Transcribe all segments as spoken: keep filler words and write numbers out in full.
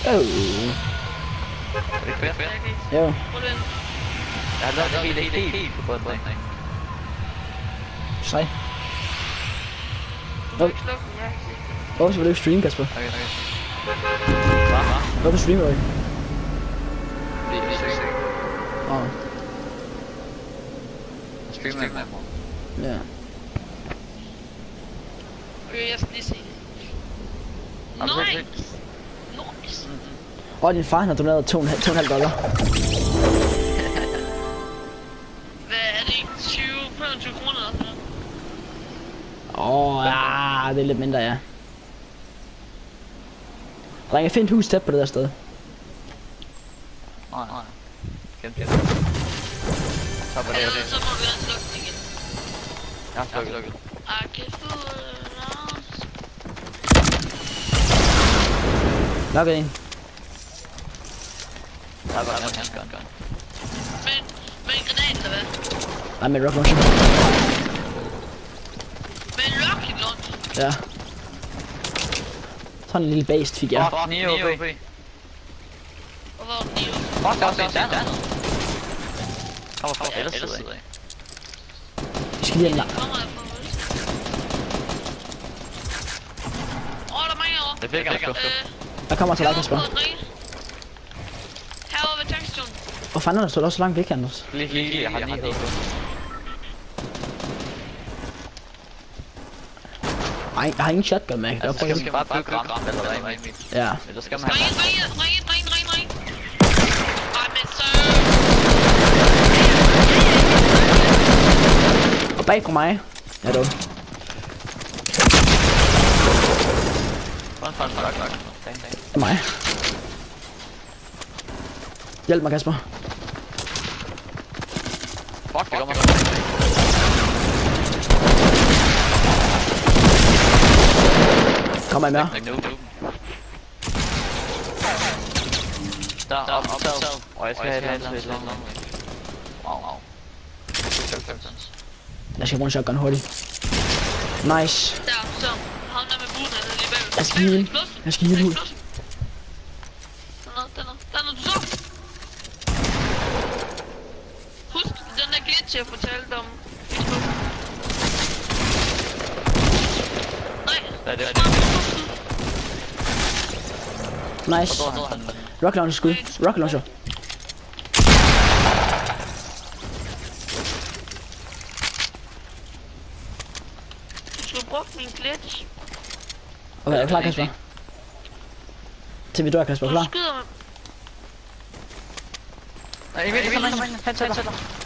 Oh. Er det ikke fedt? Jo. Jeg har lavet det helt, helt, helt på bunden af. Sej. Du må ikke slukke den, jeg kan se det. Hvorfor vil du ikke streame, Kasper? Okay, okay. Hvad? Hvad? Hvorfor streamer du ikke? Det er sygt. Åh. Oh. Jeg streamer ikke med mig. Ja. Okay, jeg skal lige se det. Okay. Nice! Nice! Og din far han har doneret to komma fem dollar. Hvad er det ikke? tyve, femogtyve kroner eller sådan noget? Åh, oh, ja, det er lidt mindre, ja. Dreng, jeg finder et hus tæt på det der sted. Nej, nej. Kæmpe det. Så var det Eller jo det. så må vi gerne slukke den igen. Jeg har slukket. Ah, kæft du, Lars. Nok en. Der var en handgun. Men, med en granat eller hvad? Nej, med rock launcher. Med en rocket launch? Ja. Sådan en lille based fik jeg. Åh, ni O B. Og hvor er den i? Fuck, der er også en der. Kommer fra ellers side af. Vi skal lige have en lang. Kommer der fra højst? Åh, der er mange over. Det fik jeg sgu. Der kommer til dig, Kasper. Herovre ved tankstationen. Hvor fanden er der stået også så langt væk, Anders? Lige, lige, lige, jeg har ni O B. Nej, jeg har ingen shotgun med. Altså, skal man bare bygge ramt eller hvad? Ja. Men så skal man Ring have... ind, ring ind, ring ind, ring ind, ring ind, ring ind. Ej, men så... Og bag på mig. Ja, dog. Fuck, fuck, fuck, fuck. Det er mig. Hjælp mig, Kasper. Fuck, det kommer. Kom med mere. Der er optaget, og jeg skal have et andet lidt langt. Wow, wow. Jeg skal bruge en shotgun hurtigt. Nice. Der, så. Ham der med buden, han er lige bagved. Jeg skal heal. Jeg skal heal ud. Den er, den er, den er, du så. Husk den der glitch, jeg fortalte om. Nej. Hvad er det? Nice. Rocket launcher skud. Rocket launcher. Du skulle bruge min glitch. Okay, jeg er klar, Kasper. Til vi dør, Kasper. Du Klar? skyder mig. Nej, jeg ved ikke, kom ind, han tæller.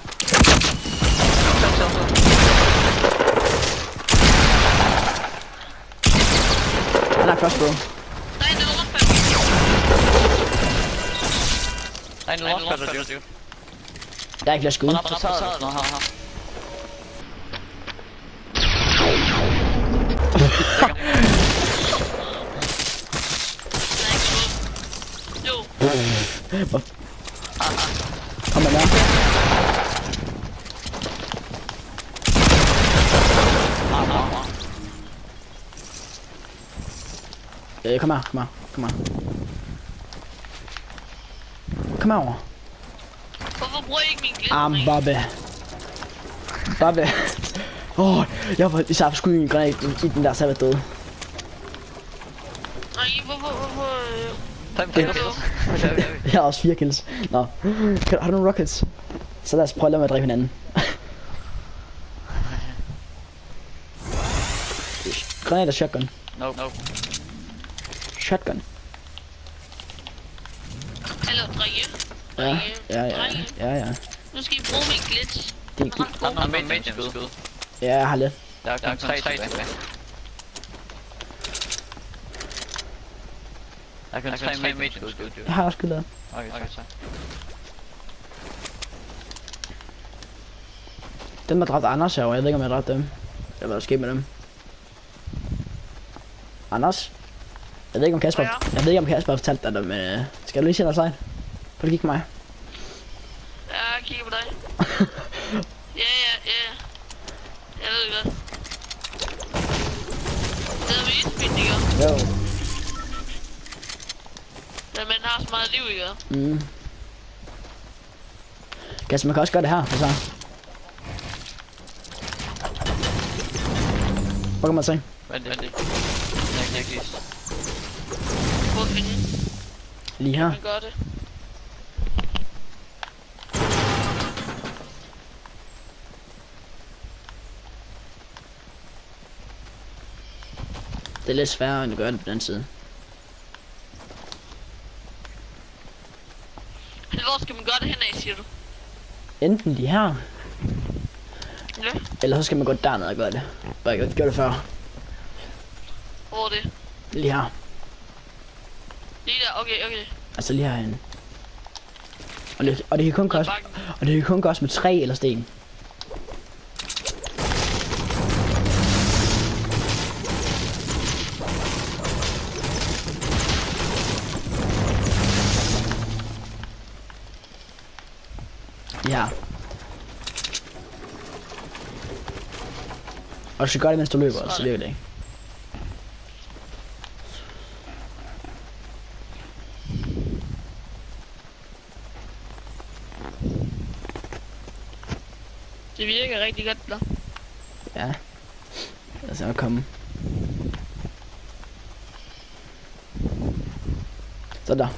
Han er først, bro. Nej, det er overfald. Nej, nu opfatter du. Jeg er ikke flere skud. Han er på taget. Nå, her, her. Jo. Kom med mere. Øh, kom her, kom her, kom her. Kom herover. Hvorfor bruger jeg ikke min glitch? Ah, Babbe. Babbe. Åh, oh, jeg var især skudt i en granat i den der, så jeg var død. Nej, hvorfor, hvorfor... Fem kills. Jeg har også fire kills. Nå, kan, har du nogle rockets? Så lad os prøve at lade med at dræbe hinanden. Granat og shotgun. Nope, nope. Shotgun. Hallo, drenge. Ja, Drenge. ja, ja, Drenge. ja, ja. Nu skal I bruge min glitch. Det er Der er noget medium skud. Ja, jeg har lidt. Der er kun tre tilbage. Der er kun tre medium skud. Jeg har også skyld. Okay, tak, tak. Den der dræbte Anders herovre, jeg ved ikke om jeg dræbte dem. Eller hvad der skete med dem. Anders? Jeg ved ikke om Kasper, Ja. jeg ved ikke om Kasper har fortalt dig det, men øh, skal du lige se dig sejt? Prøv at kigge på mig. Ja, jeg kigger på dig. Ja, ja, ja. Jeg ved det godt. Det er med isbind, ikke? Jo. Ja, men har så meget liv, ikke? Mm. Kasper, man kan også gøre det her, så. Hvor kan man se? Vent, vent. Jeg kan ikke lige. Hvor finde? Lige her. Man gør det. Det er lidt sværere end at gøre det på den side. Hvor skal man gøre det henad, siger du? Enten de her, Ja. eller så skal man gå derned og gøre det. Bare jeg gjorde det før. Hvor er det? Lige her. Lige der, okay, okay. Altså lige herinde. Og det, og det kan kun gøres, og det kan kun gøres med træ eller sten. Ja. Og du skal gøre det, mens du løber, så virker det ikke. Det virker rigtig godt, da. Ja. Lad os se at komme. Så der.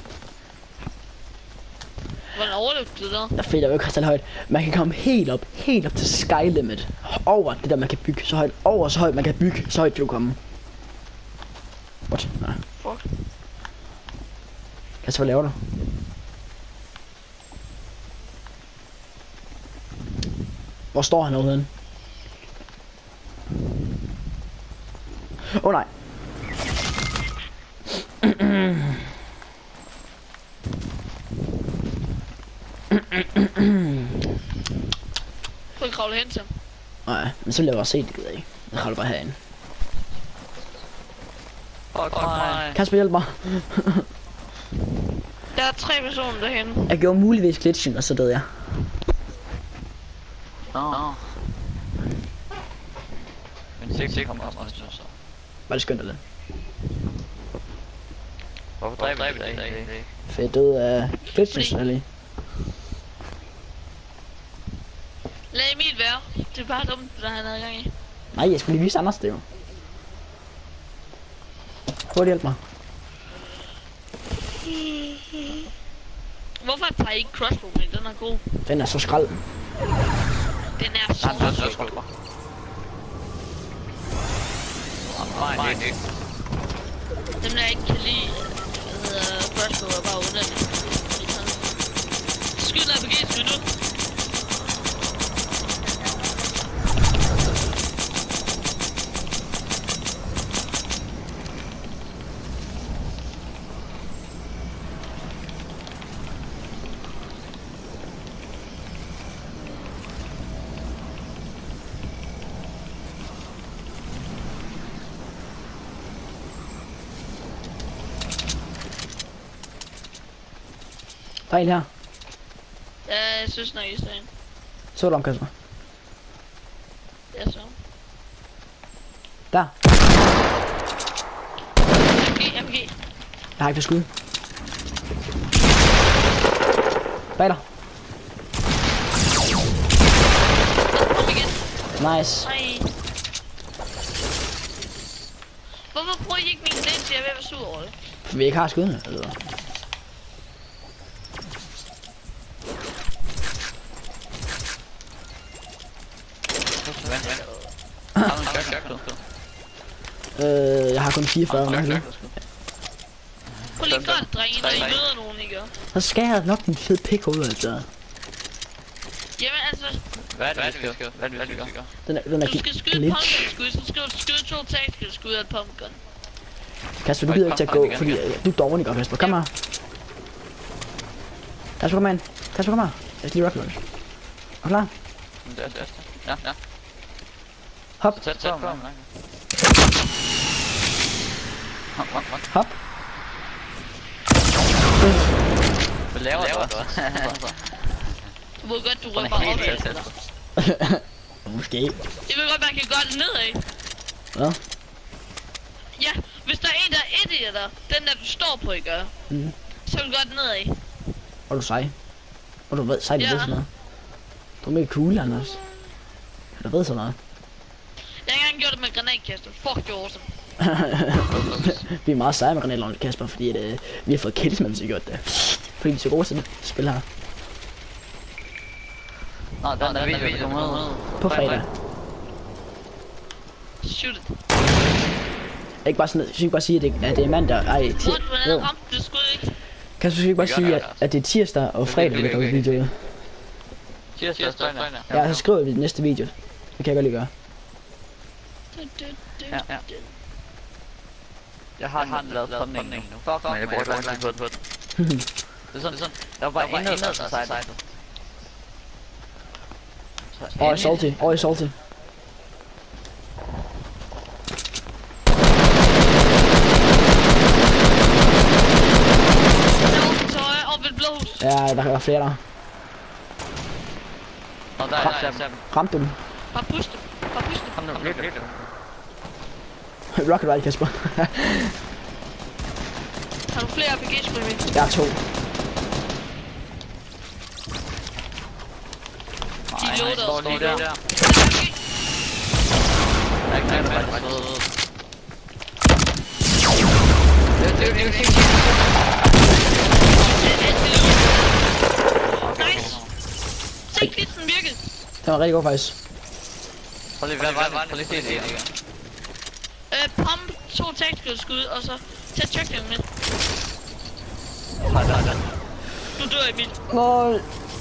Hvordan overlevede du der? Der fedt, der er jo ikke så højt. Man kan komme helt op, helt op til sky limit. Over det der, man kan bygge så højt. Over så højt, man kan bygge så højt, du komme. What? Nej. Fuck. Kasper, hvad laver du? Hvor står han overhovedet? Åh oh, nej. Prøv at kravle hen til ham. Nej, men så vil jeg bare se det, gider jeg ikke. Jeg kravler bare herinde. Fuck mig. Kasper, hjælp mig. Der er tre personer derhen. Jeg gjorde muligvis glitchen, og så døde jeg. Nå. Men sigt sigt kommer også så. Var det skønt eller? Hvorfor dræber vi dig ikke? For jeg døde af glitchen, eller? Lad Emil være. Det er bare dumt, hvad han havde gang i. Nej, jeg skulle lige vise Anders det jo. Prøv at hjælpe mig. Hvorfor tager I ikke crossbow med? Den er god. Den er så skrald. Den er så Han er så skrald. Nej, det er dem der ikke kan lide hvad hedder crossbow er bare underligt. Skyd dig, R P G, skyd nu. Der er en her. Ja, jeg synes nok, I står ind. Så du om, Kasper? Ja, så. Der. R P G, R P G. Jeg har ikke det skud. Bag dig. Kom igen. Nice. Nej. Hvorfor bruger I ikke min net? Jeg er ved at være sur over det. For vi ikke har skuddene, eller? Øh, jeg har kun fireogfyrre. Prøv lige godt, drenge, når I møder nogen, ikke? Så skal jeg nok en fed pik ud, altså. Jamen altså, Hvad er det, vi skal? Hvad er det, vi skal? Den er, den er du skal skyde et glitch. pumpgun skud, så skal du skyde to tactical skud af et pumpgun. Kasper, du gider ikke til at gå, fordi øh, du er dårlig, ikke, Kasper. Kom her. Kasper, kom ind. Kasper, kom her. Jeg skal lige rock launch. Er du klar? Ja, ja. Hop. Tæt, tæt på ham. Hop, hop, hop. Hop. Hvad laver du også? Du ved godt, du rømmer op af det. Måske. Jeg ved godt, man kan gøre det nedad. Hvad? Ja, hvis der er en, der er et i dig, den der du står på, ikke? Mm. Så vil du godt nedad. Og du sej. Og du ved, sej du Ja. ved sådan noget. Du er mega cool, Anders. Du ved sådan noget. Jeg har engang gjort det med granatkaster. Fuck, det var awesome. Vi er meget seje med granatlovene, Kasper, fordi at, øh, vi har fået kills, mens vi har gjort det. Fordi vi er så gode til det spil her. Nå, den der video, der kommer ud. På fredag. Shoot it. Ikke bare sådan, skal ikke bare sige, at det, at det er mandag. Ej, What? tir- Hvordan jo. ramte du skud ikke? Kan du ikke bare Det gør sige, det, at, altså. at det er tirsdag og fredag, vi kommer video ud? Tirsdag og fredag. Ja, så skriver vi den næste video. Det kan jeg godt lige gøre. Ja, ja. Jeg har han lavet thumbnail nu. Fuck mig, jeg bruger lang tid på det. Det er sådan, sådan. Der var bare indet der sig sejt. Åh, oh, salty. Åh, oh, salty. Ja, der var flere der. Nå, der er der er Ramte du den? Bare push dem. Bare push dem. Kom nu, virkelig. Rocket Ride, Kasper. Har du flere R P G's med mig? Jeg har to. De loader står også lige lige der. der. Der er ikke noget, der er noget. Det er jo ikke Nice! Se, klitsen virkede! Den var rigtig god, faktisk. Prøv lige, hvad var det? Prøv lige se det igen. Øh, pump to tactical skud, og så tag checkdown med. Nej, nej, nej. Du dør, Emil. Nej.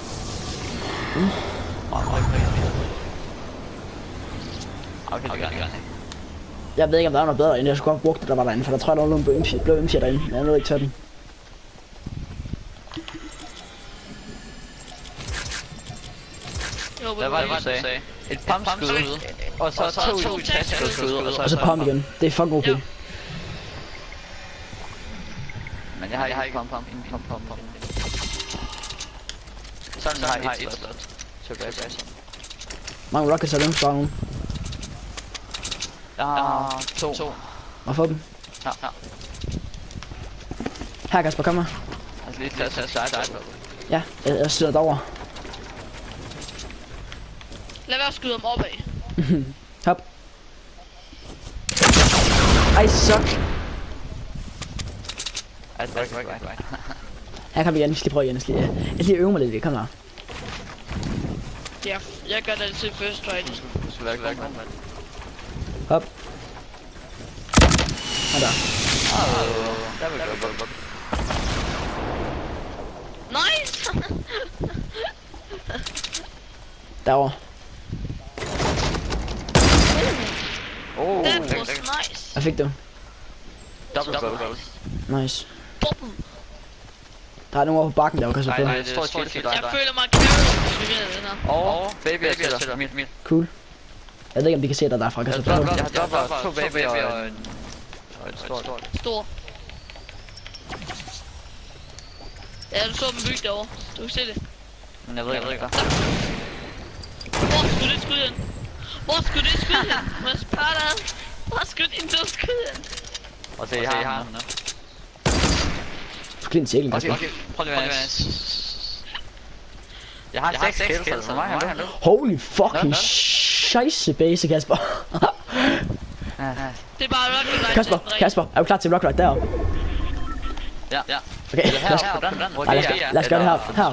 Okay, det gør det. Jeg ved ikke, om der er noget bedre, end jeg skulle have brugt det, der var derinde, for der tror jeg, der var nogle blå M P derinde, men jeg nåede ikke tage den. Jo, Hvad var det, du sagde? Et pumpskud, og så to tactical skud, Og så pump igen. Det er fucking okay. Ja. Men jeg har ikke, jeg har ikke pump, pump, pump, pump, pump. Sådan har jeg et slot. Tilbage, tilbage. Mange rockets har du ikke nogen. Jeg har to. Og få dem. Ja, ja. Her, Kasper, kom her. Altså lige tage sig side. Ja, jeg, jeg sidder derovre. Lad være at skyde dem opad. Hop. Ej, suck. Altså, right, right, right. Her kan vi igen, vi skal prøve igen. Jeg skal lige, jeg skal lige øve mig lidt, kom her. Ja, jeg gør det altid first try. Du skal være god, mand. Hop. Og der. Der vil jeg godt. Nice! Derovre. Oh, That was nice. Hvad fik du? double goal. Nice. Double. Der er nogen over på bakken der, kan så Nej, på. nej, det står skilt til dig. Jeg føler mig carried, hvis vi vinder den her. Og baby er til dig. Mit, mit. Cool. Jeg ved ikke, om de kan se dig derfra, kan så på. Jeg har dropper to baby og en... Og et stort. Stor. Ja, du så dem bygge derovre. Du kan se det. Men jeg ved ikke, hvad. Hvor skulle det skyde hen? Hvor skulle det skyde hen? Hvad sparter? Hvor skulle det ikke skyde hen? Og se, jeg har den. Du skal lige en cirkel, Okay, Kasper. okay. Prøv lige at være. Jeg har seks kills, altså mig har du. Holy fucking scheisse base, Kasper. Det er bare rocket right. Kasper, Kasper, er du klar til rock right deroppe? Ja, ja. Okay, Eller her, lad os, her, på den. Nej, lad os, lad os gøre det her. Her.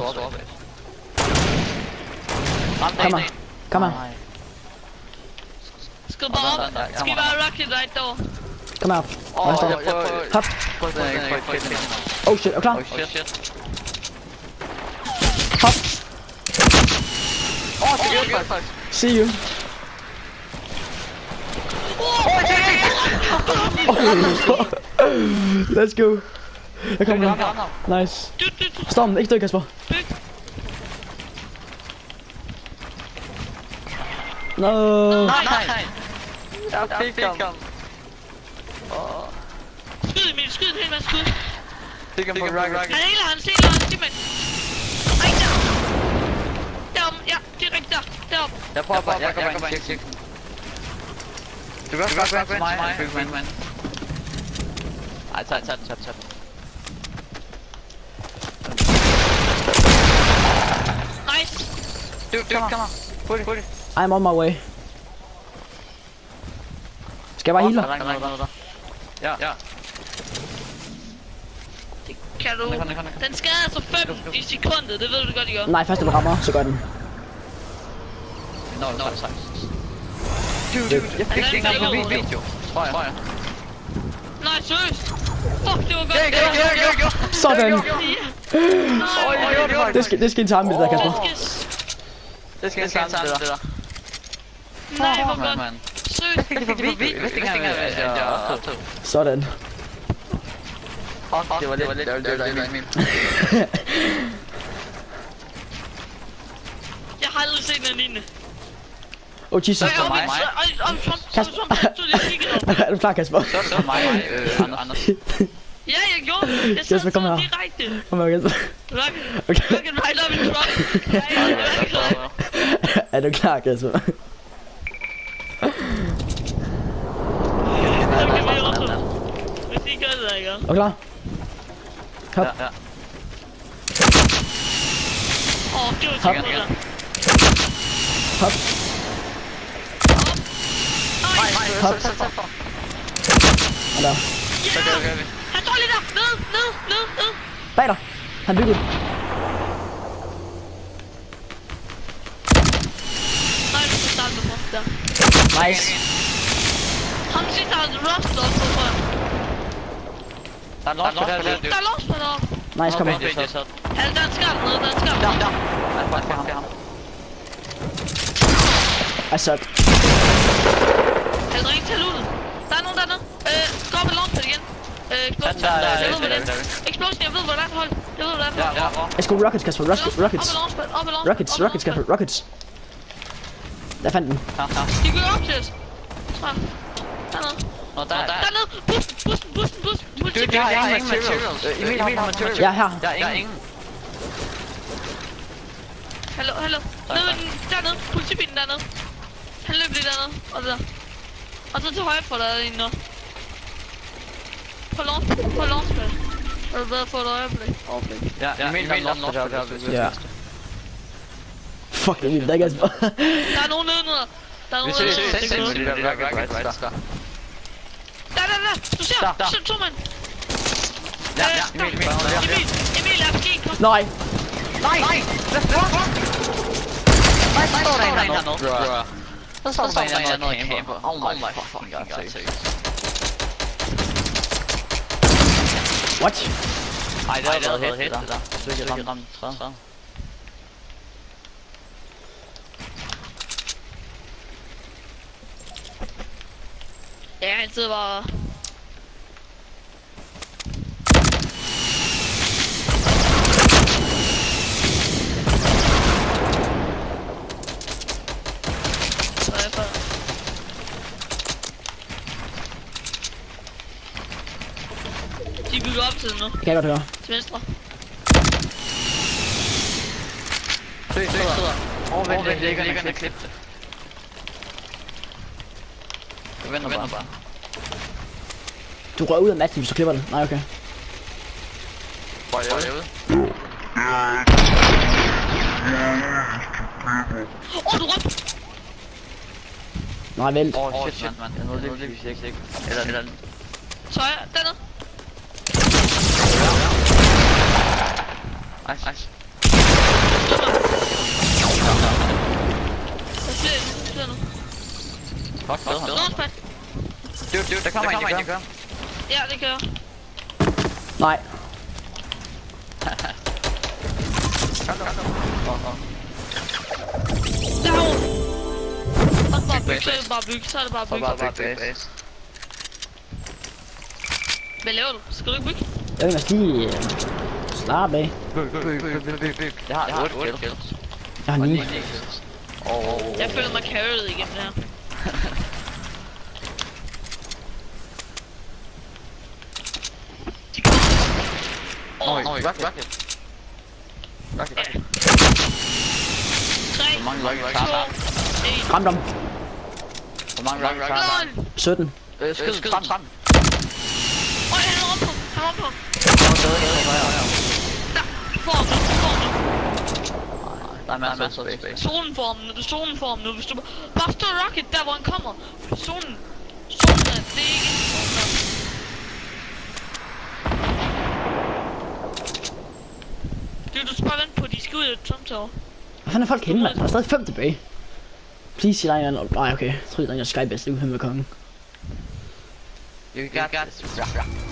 Kom her. Kom her. Skal du bare op? Skal I bare rocket right derovre? Kom her. Åh, Hvor står? jeg prøver... Hop. Prøv den ikke, prøv ikke den. Oh shit, er du klar? Oh shit. Hop. Åh, det er faktisk. See you. Let's go. Jeg kommer nu. Nice. Storm, ikke dø, Kasper. No. Nej, nej. Jeg fik ham. Skyd Emil, skyd en hel masse skud. Fik ham på rocket. Han heler, han heler, han simpelthen. Ej, der. Derom, ja, direkte der. Derom. Jeg prøver bare, jeg kommer bare ind. Du kan også godt være til mig, Bygman. Ej, tag, tag, tag, tag. Dude, dude, come on. Hurtigt, hurtigt. I'm on my way. Skal jeg bare healer? Der er noget, der er noget der. Ja, ja. Det kan du. Kom, kom, kom. Den skader altså fem i sekundet, det ved du godt, I gør. Nej, først når du rammer, så gør den. Nå, nå, tak. Dude, dude, jeg fik ikke engang på min video. Tror jeg. Nej, seriøst. Fuck, det var godt. Ja, ja, ja, ja, ja. Sådan! Nej, Det skal, det skal en time, det der, Kasper. Det skal jeg sammen det der. nej, hvor godt. Man. Seriøst. Jeg fik det på video. Jeg vidste ikke engang, at jeg optog. Sådan. Fuck, det var lidt, det var lidt, det var lidt, Emil. Jeg har aldrig set noget lignende. Oh Jesus. Ej, for om mig. en- ej, om Trump, om Kasper. Trump, så lige kigget op. Er du klar, Kasper? Så er det for mig, øh, Anders. Ja, jeg gjorde. Jeg sad Kasper, kom sådan her. direkte. Kom her, Kasper. Rock, Okay. rock and right up in Trump. Nej, jeg er Er du klar, Kasper? Okay, vi er også. Hvis I gør det, ikke? Er du klar? Hop. Ja, ja. Åh, det var Hop. sikkert det der. Hop. Nej, Hop. Og der. ja! Han står lige der. Ned, ned, ned, ned. Bag dig. Han byggede. Nej, du skal starte med mig. Der. Nice. Ham sidste har en rust op på mig. Der er lost på det her, Der er låst på deroppe. Nice, kom her. Han der er en skab nede, der er en skab. Ja, ja. Jeg er bare til ham, til ham. I suck. Han ringer til lootet. Der er nogen dernede. Øh, gå op med launchpad igen. Øh, explosion. Der er- der er- Jeg ved, hvad det der er- er. Explosion, jeg ved, hvor der er et hold. Jeg ved, hvor der er et Ja, hold. ja, ja. Let's go rockets, Kasper. Rockets. Rockets. Op med launchpad, op med launchpad. Rockets. op med Rockets, Kasper. launchpad. Rockets. Der fandt den. Ja, ja. De går op til os. Tror jeg. Dernede. Nå, der er... Dernede. Bussen, bussen, bussen, bussen. Dude, jeg har ingen materials. Øh, Emil har materials. Ja, her. Jeg har ingen. Hallo, hallo. Nede, dernede. Politibilen dernede. Han løb lige dernede. Og der. Og så til højre for der er en nu. På launch, på launchpad. Er du bedre at få et øjeblik? Overblik. Ja, Emil har lost på det her. Ja. Fuck, det er vildt, Kasper. Der er nogen nedenunder. Der er Vi nogen ses, nedenunder. ses, Det er ses, godt. det der rocket rights der. Der, der, der. Du ser. Der, der. Du ser to mand. Ja, Øh, ja, der. Emil, Emil, ja. Emil, Emil, R P G, kom. Nej. Nej, nej, hvad fuck? Nej, der står der en hernede. Der står der en hernede camper. Oh my fucking god, seriøst. What? Ej, det har været helt det der. Så jeg ikke ramt træet. Ja, han sidder bare... Så er jeg for... De bygger op til det nu. Det kan jeg godt høre. Til venstre. Se, se, sidder. Overvendt, det ligger en klip. Jeg venter bare. Du rører ud af matchen, hvis du klipper det. Nej, okay. Hvor er jeg ude? Åh, oh, du rømte! Nej, vent. Åh, oh, shit, man. Jeg nåede lige pludselig ikke, ikke. Eller, eller... Så er jeg dernede. Nice, nice. Jeg ser det, jeg ser nu. Fuck, hvad hedder Launchpad. Dude, dude, der kommer en, der kører. Ja, det kører. Nej. Kom, kom, kom. Der er hun. Og bare bygge, så er det bare bygge, så er det bare Så bygge. bare bygge base. Hvad laver du? Skal du ikke bygge? Jeg vil også lige øh, slappe af. Byg, byg, byg, byg, byg, byg. Jeg har otte kills. Jeg har ni. kills. Åh. Jeg føler mig carried igennem det her. Åh, rocket, rocket. Rocket, rocket. tre, Hvor mange rocket to, klarer en. Ramt dem. Hvor mange rocket klarer Lol! sytten. Øh, skyd, skyd, frem. Øj, han er oppe på. Han er oppe på. Der. Der. Du får ham nu. Du får ham nu. Der er masser af space. Zonenform nu, du zonenform nu. Hvis du bare står rocket der, hvor han kommer. Zonen. Zonen, det er ikke zonen. Du, du skal bare vente på, at de skal ud af Trump-tower. Hvad fanden er folk henne, mand? Der er stadig fem tilbage. Please, sig dig en anden. Nej, okay. Jeg tror, det er en skybedst, det er ude med kongen. You got this. Ja,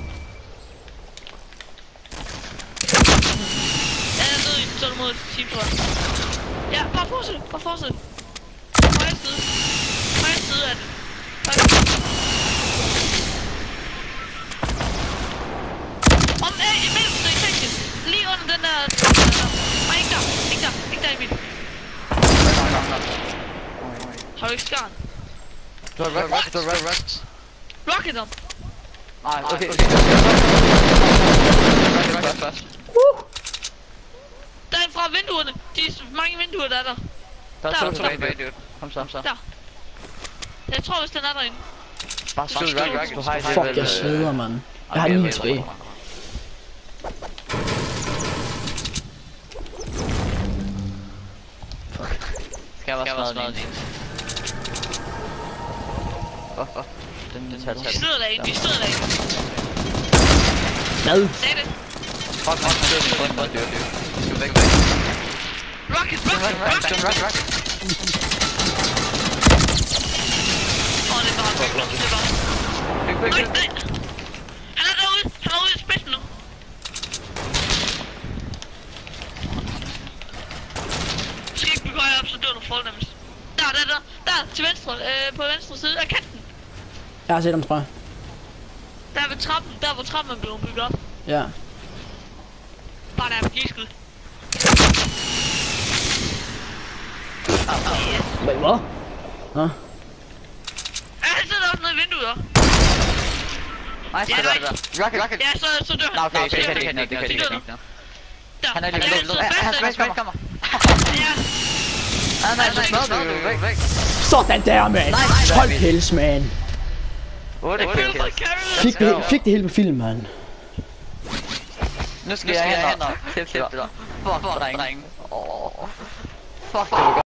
jeg er nede i så er du mod et team, tror jeg. Ja, bare fortsæt, bare fortsæt. Højre side. Højre side af det. Højre side. Om, øh, i mellemste etage. Lige under den der... Nej, ikke der. Ikke der. Ikke der, Emil. Har du ikke skarn? Du har rocket, du har rocket. Rocket ham. Nej, okay, okay. Rocket først. Uh! Der er fra vinduerne. De er mange vinduer, der er der. Der er Der, to der. tilbage, dude. Kom så, så. Der. Jeg tror, hvis den er derinde. Bare skyd rocket, du har Fuck, jeg sveder, mand. Jeg har ni tilbage. Skal jeg være smadret en? Hvorfor? Den tager De sidder derinde, de sidder derinde. Hvad? Sagde det. Fuck, fuck, fuck, fuck, fuck, fuck, fuck. Du er væk, væk. Rocket, rocket, rocket. Rocket, rocket. Åh, det er bare væk nu, det er bare. Væk, væk, Nej, væk. nej. Han er derude, han er ude i spidsen nu. Du skal ikke bygge højere op, så dør du fornemmest. Der, der, der, der, til venstre, øh, på venstre side af kanten. Jeg har set dem, tror jeg. Der ved trappen, der hvor trappen er blevet bygget op. Ja. Bare der er gidskud. Wait, hvad? Nå. Ja, han sidder også nede i vinduet, også. Nice, Ja, det nej. der. Rocket, rocket. Ja, så, så dør han. Nå, okay, okay, Så dør okay, han. okay, okay, okay, De dør nu. okay. Der. Han er Han lige er ved. altid Han fast, er han kommer. Ja. Ah, nej, du smadrer du. Væk, væk. Sådan der, mand! Nice. Hold pels, man! otte kills. Fik det, fik det hele på film, man. Nu skal jeg hen og... Tip, tip, det der. Fuck, dreng. Åh. Fuck, det var godt.